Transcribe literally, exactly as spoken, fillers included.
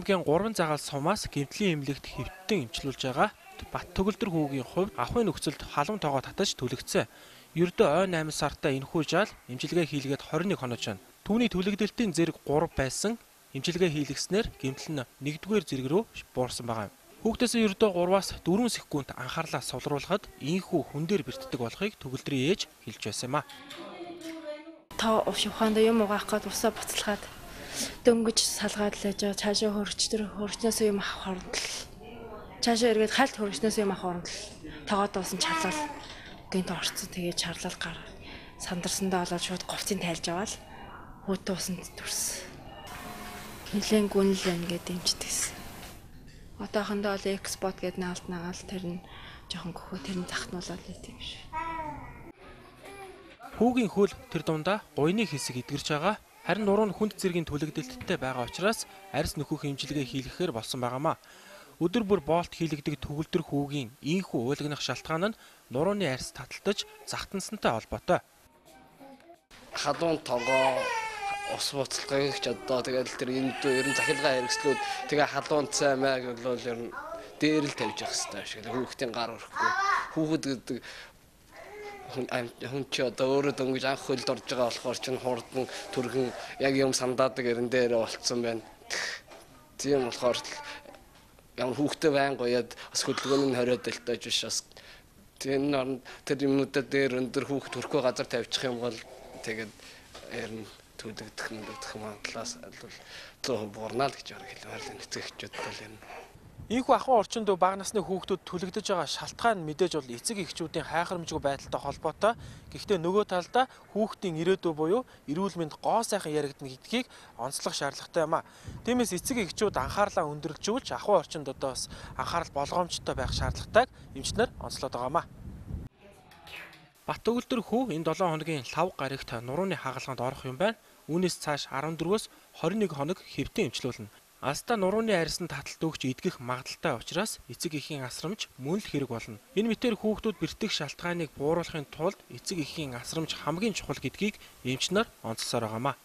аймгийн гурван загаал сумаас гэмтлийн эмнэлэгт хэвтэн эмчилүүлж байгаа Бат Төгөлдөр хүүгийн хувьд ахуйн нөхцөлд халуун тоогоо татаж түлэгдсэн. Ердөө ойн амин сартаа энэхүү жаал эмчилгээ хийлгээд хорин нэг хонож байна. Түүний түлэгдэлтийн зэрэг гурав байсан. Эмчилгээ хийлгэснээр гэмтэл нь нэгдүгээр зэрэг рүү буурсан байгаа юм. Хүүхдээс ердөө гураваас дөрвөн секунд анхаарлаа сулруулахад ийхүү хүн дээр бэртдэг болохыг Төгөлдрийн ээж хэлж байсан юм а. Та ухаанда юм угаах гээд усаа буцалгаад дөнгөж салгаад л яж цаашаа хөрч төр хөрчнөөс юм авах хоорондол цаашаа эргээд хальт хөрчнөөс юм авах хоорондол тоогоо дуусан чарлал гинт орцсон тэгээ чарлал гар сандарсандаа болоод шууд говцын тайлж аваад хүүтэ усан төрсөн. Нилэн гүнл байна гэдэг дэмждэгсэн. Одоохондоо л экспорт гэдэг наалт нагаал тэр нь жоохон гөхөө тэр нь захтнуулаад л тийм шүү. Хүүгийн хөл тэр дундаа гуйны хэсэг эдгэрч байгаа. Харин нуруу нь хүнд зэргийн түлэгдэлттэй байгаа учраас арьс нөхөх эмчилгээ хийлгэхээр болсон байгаамаа. Өдөр бүр боолт хийлэгдэг Төгөлдөр хүүгийн ийхүү уулгнах шалтгаан нь нурууны арьс таталтаж захтансантай холбоотой. Халуун тоогоо ус буцалгыг ч одоо тэгэл тэр энд ер нь захилгаа хэрэгслүүд тэгээ халуун цай маяг бол ер нь дээр л тавьж явах хэрэгтэй шиг хүүхдийн гар өрөхгүй хүүхэд гэдэг хүн чи одоо өөрөө дөнгөж анх хөлд орж байгаа болохоор чинь хурдан түргэн яг юм сандаадаг эрен дээр болцсон байна. Тийм болохоор ямар хүүхдээ байн гоёад бас хөдөлгөөний хориод дэлтэж биш бас тийм тэр юмнуудад дээр өндөр хүүхд төрхөө газар тавьчих юм бол тэгээд эрен түлэгдэх мэдэх магадлаас бол зөө буурнаа л гэж хэлмээр л нэцэгчүүд бол энэ. Ийхүү ахуйн орчинд бага насны хүүхдүүд түлэгдэж байгаа шалтгаан нь мэдээж бол эцэг эхчүүдийн хайхрамжгүй байдалтай холбоотой. Гэхдээ нөгөө талдаа хүүхдийн ирээдүй буюу эрүүл мэнд гоо сайхан яригдана гэдгийг онцлох шаардлагатай юм а. Тиймээс эцэг эхчүүд анхаарлаа өндөрлжүүлж ахуйн орчинд одоо бас анхаарал болгоомжтой байх шаардлагатайг эмчнэр онцлоод байгаа юм а. Бат Төгөлдөр хүү энэ долоон хоногийн лав гарагт нурууны хагалгаанд орох юм байна. Үүнээс цааш арван дөрвөөс хорин нэг хоног хэвтэн эмчилүүлнэ. Аста нурууны арьсанд таталт өгч идэх магадaltaй учраас эцэг эхийн асрамж мөн л хэрэг болно. Энэ мэтээр хүүхдүүд бэртэх шалтгааныг бууруулахын тулд эцэг эхийн асрамж хамгийн чухал гэдгийг эмчнэр онцлсоор байгаамаа.